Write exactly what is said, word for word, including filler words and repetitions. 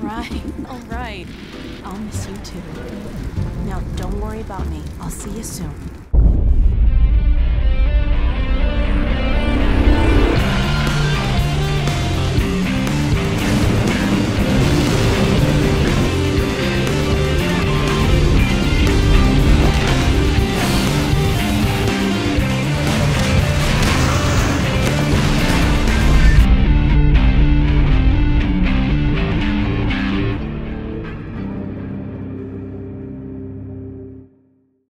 right, all right. I'll miss you too. Now, don't worry about me. I'll see you soon.